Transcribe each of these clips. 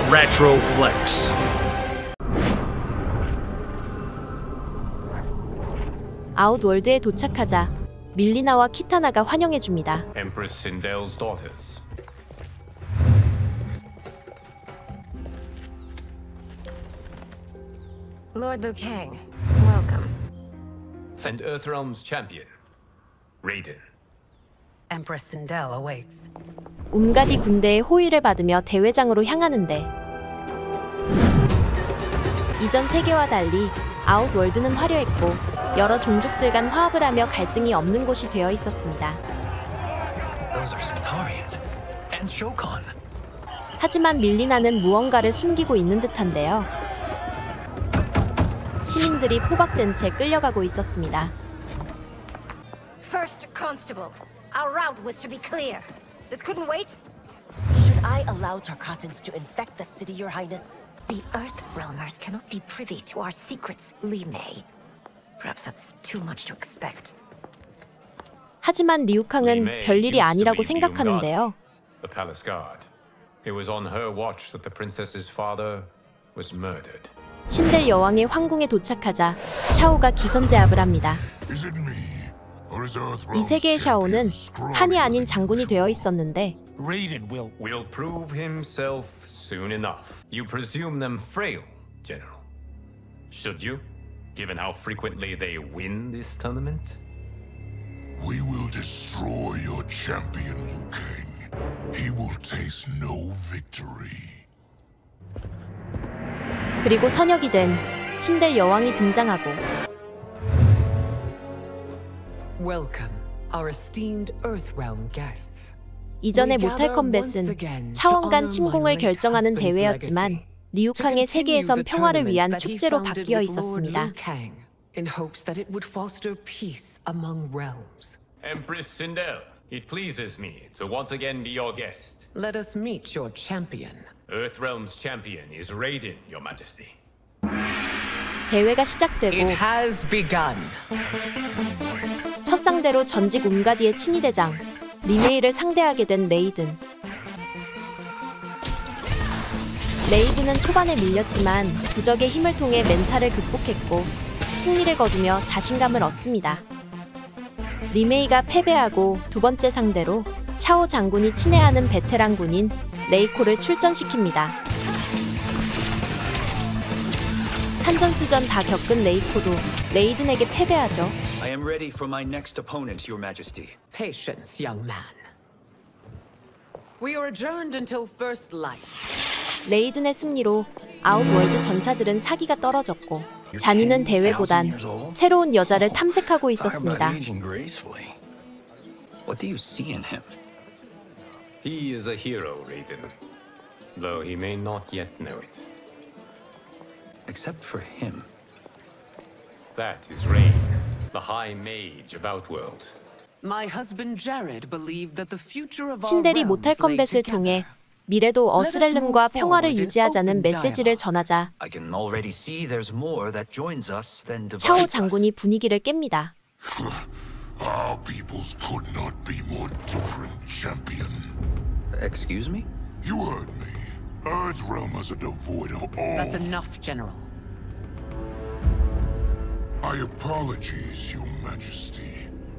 Retro Flex. 아웃월드에 도착하자 밀리나와 키타나가 환영해줍니다. Empress Sindel's daughters. Lord Liu Kang, welcome. And Earthrealm's champion, Raiden. Empress Sindel awaits. 움가디 군대의 호의를 받으며 대회장으로 향하는데 이전 세계와 달리 아웃월드는 화려했고 여러 종족들 간 화합을 하며 갈등이 없는 곳이 되어 있었습니다. 하지만 밀리나는 무언가를 숨기고 있는 듯한데요. 시민들이 포박된 채 끌려가고 있었습니다. First Constable, our route was to be clear. This couldn't wait? Should I allow Tarkatans to infect the city, Your Highness? The Earthrealmers cannot be privy to our secrets, Li Mei. Perhaps that's too much to expect. 하지만 리우캉은 별일이 아니라고 생각하는데요. The palace guard. It was on her watch that the princess's father was murdered. 신델 여왕의 황궁에 도착하자 샤오가 기선제압을 합니다. 이 세계의 샤오는 한이 아닌 장군이 되어 있었는데 Raiden will prove himself soon enough. You presume them frail, General. Should you, given how frequently they win this tournament? We will destroy your champion, Liu Kang. He will taste no victory. 그리고 선역이 된 신델 여왕이 등장하고 Welcome, our esteemed Earthrealm guests. 이전의 모탈 컴뱃은 차원 간 침공을 결정하는 대회였지만 리우캉의 세계에선 평화를 위한 축제로 바뀌어 있었습니다. In hopes that it would foster peace among realms. Empress Sindel, it pleases me to once again be your guest. Let us meet your champion. Earthrealm's champion is Raiden, Your Majesty. 대회가 시작되고 It has begun. 첫 상대로 전직 움가디의 친위대장 리메이를 상대하게 된 레이든. 레이든은 초반에 밀렸지만 부적의 힘을 통해 멘탈을 극복했고 승리를 거두며 자신감을 얻습니다. 리메이가 패배하고 두 번째 상대로 차오 장군이 친애하는 베테랑 군인 레이코를 출전시킵니다. 산전수전 다 겪은 레이코도 레이든에게 패배하죠. I am ready for my next opponent, Your Majesty. Patience, young man. We are adjourned until first light. 레이든의 승리로 아웃월드 전사들은 사기가 떨어졌고 자니는 대회보단 새로운 여자를 탐색하고 있었습니다. What do you see in him? He is a hero, Raiden, though he may not yet know it. Except for him. That is Rain, the High Mage of Outworld. My husband Jared believed that the future of our 신델이 realms 모탈 lay 컴뱃을 together. 통해 미래도 어스렐름과 평화를 유지하자는 메시지를 전하자 I can already see there's more that joins us than divides 차오 us. 장군이 분위기를 깹니다. Our peoples could not be more different, champion. Excuse me? You heard me. Earthrealmers are devoid of all. That's enough, General. My apologies, Your Majesty.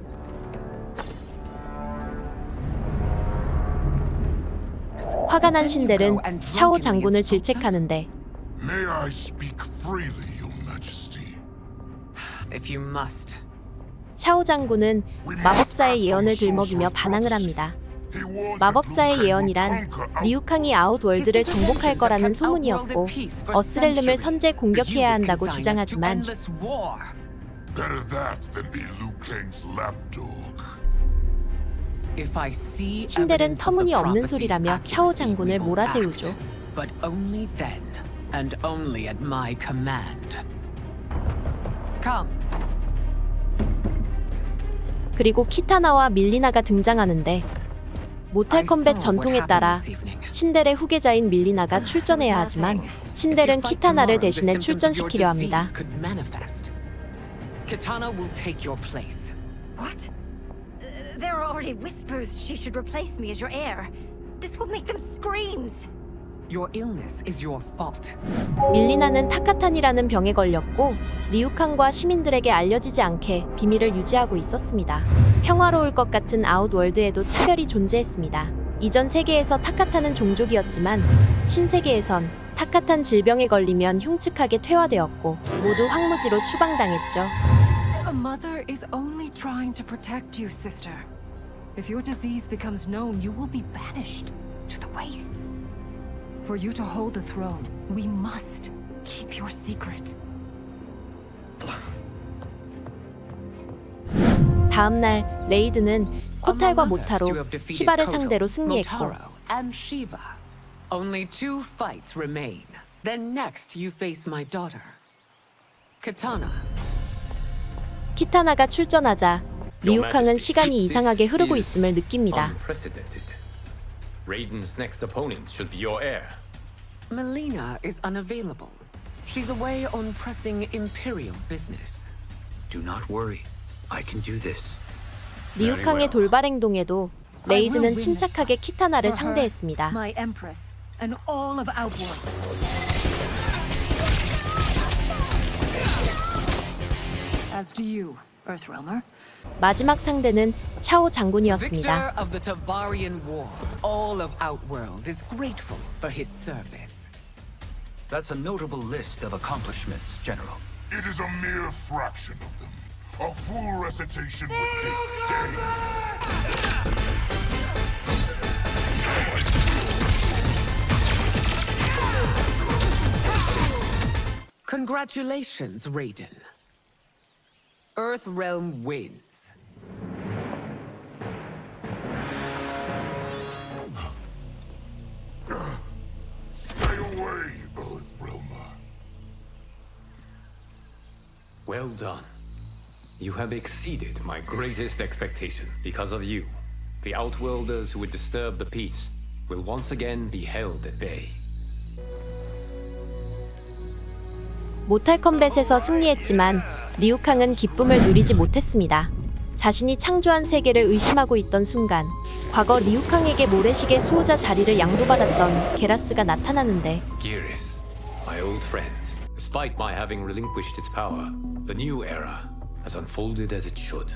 화가 난 신델은 차오 장군을 질책하는데 May I speak freely, Your Majesty? If you must. 차오 장군은 마법사의 예언을 들먹이며 반항을 합니다. 마법사의 예언이란 리우캉이 아웃월드를 정복할 거라는 소문이었고 어스렐름을 선제 공격해야 한다고 주장하지만 Better that than be Liu Kang's lapdog. If I see 신델은 evidence of the 터무니없는 prophecy's 소리라며 차오 accuracy, 장군을 we will 몰아세우죠. act, but only then, and only at my command. Come. 그리고 키타나와 밀리나가 등장하는데 모탈 컴뱃 전통에 따라 신델의 후계자인 밀리나가 출전해야 하지만 신델은 키타나를 대신해 출전시키려 합니다. Kitana will take your place. What? There are already whispers she should replace me as your heir. This will make them screams. Your illness is your fault. 밀리나는 타카탄이라는 병에 걸렸고 리우캉과 시민들에게 알려지지 않게 비밀을 유지하고 있었습니다. 평화로울 것 같은 아웃월드에도 차별이 존재했습니다. 이전 세계에서 타카탄은 종족이었지만 신세계에선 타카탄 질병에 걸리면 흉측하게 퇴화되었고 모두 황무지로 추방당했죠. A mother is only trying to protect you, sister. If your disease becomes known, you will be banished to the wastes. For you to hold the throne, we must keep your secret. 다음 날 레이드는 코탈과 모타로 시바를 상대로 승리했고 Motaro and Shiva. Only 2 fights remain. Then next you face my daughter, Kitana. 키타나가 출전하자 리우캉은 시간이 이상하게 흐르고 있음을 느낍니다. Unprecedented. Raiden's next opponent should be your heir. Melina is unavailable. She's away on pressing imperial business. Do not worry. I can do this. 리우캉의 돌발 행동에도 레이드는 침착하게 키타나를 상대했습니다. My empress and all of Outworld. As do you, Earthrealmer. 마지막 상대는 차오 장군이었습니다. Victor of the Tavarian War, all of Outworld is grateful for his service. That's a notable list of accomplishments, General. It is a mere fraction of them. A full recitation would take days. Congratulations, Raiden. Earthrealm wins. Stay away, Earthrealmer. Well done. You have exceeded my greatest expectation. Because of you, the Outworlders who would disturb the peace will once again be held at bay. 모탈 컴뱃에서 승리했지만 리우캉은 기쁨을 누리지 못했습니다. 자신이 창조한 세계를 의심하고 있던 순간 과거 리우캉에게 모래시계 수호자 자리를 양도받았던 게라스가 나타나는데 Geras, my old friend. Despite my having relinquished its power, the new era has unfolded as it should.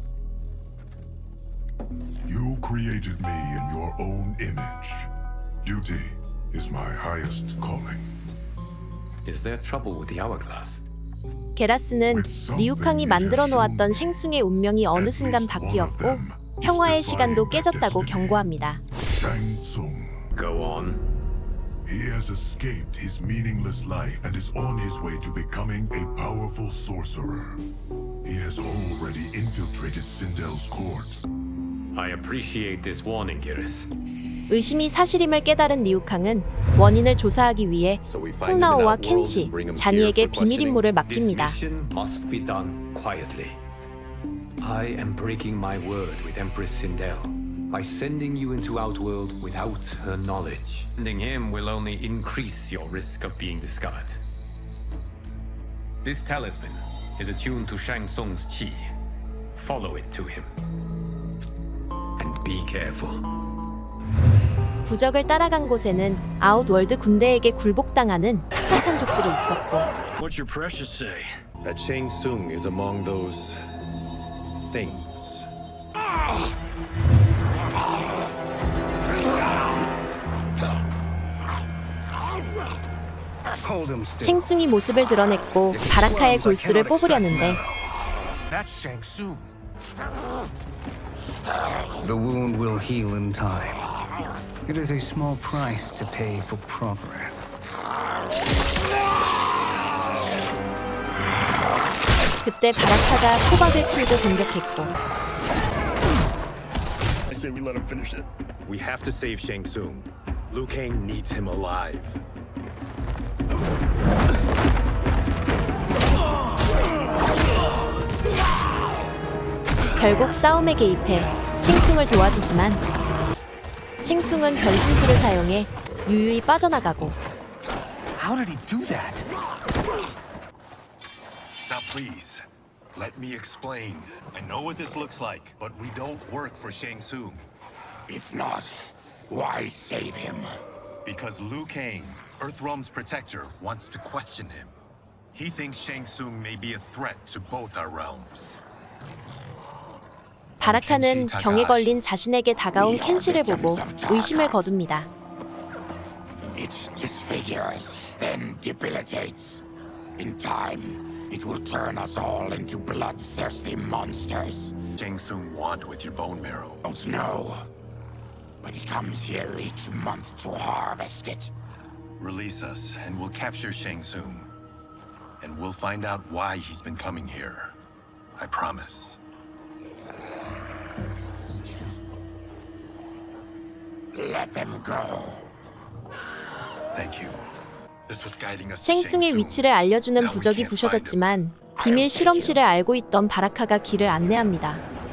You created me in your own image. Duty is my highest calling. Is there trouble with the hourglass? 게라스는 리우캉이 만들어 놓았던 쉥숭의 운명이 어느 순간 바뀌었고 평화의 시간도 깨졌다고 경고합니다. Shang Tsung. Go on. He has escaped his meaningless life and is on his way to becoming a powerful sorcerer. He has already infiltrated Sindel's court. I appreciate this warning, Geras. 의심이 사실임을 깨달은 리우캉은 원인을 조사하기 위해 콩나오와 켄시, 자니에게 비밀 임무를 맡깁니다. This mission must be done quietly. I am breaking my word with Empress Sindel by sending you into Outworld without her knowledge. Sending him will only increase your risk of being discovered. This talisman is attuned to Shang Tsung's qi. Follow it to him. And be careful. 부적을 따라간 곳에는 아웃월드 군대에게 굴복당하는 타카탄족들이 있었고 What's your precious say? That Shang Tsung is among those things. Hold him still. 쉥숭이 모습을 드러냈고 바라카의 골수를 뽑으려는데 That's Shang Tsung. The wound will heal in time. It is a small price to pay for progress. 그때 바라카가 호박을 풀고 공격했고 I say we let him finish it. We have to save Shang Tsung. Liu Kang needs him alive. 결국 싸움에 개입해 쉥숭을 도와주지만 쉥숭은 변신술을 사용해 유유히 빠져나가고 How did he do that? Now please, let me explain. I know what this looks like, but we don't work for Shang Tsung. If not, why save him? Because Liu Kang, Earthrealm's protector, wants to question him. He thinks Shang Tsung may be a threat to both our realms. 바라카는 병에 걸린 자신에게 다가온 켄시를 보고 의심을 거둡니다. It disfigures, then debilitates. In time, it will turn us all into bloodthirsty monsters. Shang Tsung want with your bone marrow? Don't know. But he comes here each month to harvest it. Release us, and we'll capture Shang Tsung. And we'll find out why he's been coming here. I promise. Let them go. Thank you. This was guiding us to 쉥숭의 위치를 알려주는 부적이 부셔졌지만 비밀 실험실을 알고 있던 바라카가 길을 안내합니다.